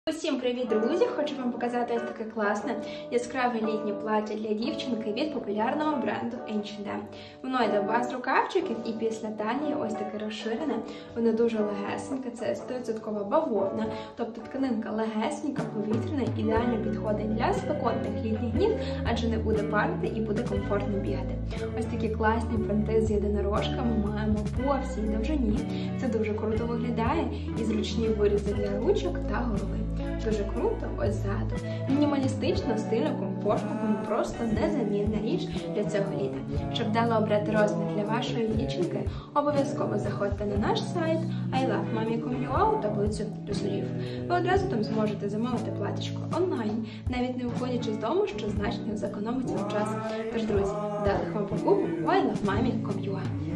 Усім привіт, друзі! Хочу вам показати ось таке класне яскраве літнє плаття для дівчинки від популярного бренду H&M. Воно йде без рукавчиків і після талії ось таке розширене. Воно дуже легесеньке, це 100% бавовна, тобто тканинка легесенька, повітряна, ідеально підходить для спекотних літніх днів, адже не буде парити і буде комфортно бігати. Ось такі класні принти з єдинорожками маємо по всій довжині. Це дуже круто виглядає і зручні вирізи для ручок та голови. Дуже круто, ось ззаду. Мінімалістично, стильно, комфортно, тому просто незамінна річ для цього літа. Щоб вдало обрати розмір для вашої дівчинки, обов'язково заходьте на наш сайт ilovemami.com.ua у таблицю розмірів. Ви одразу там зможете замовити платічко онлайн, навіть не виходячи з дому, що значно зекономить вам час. Тож, друзі, вдалих вам покупок у ilovemami.com.ua.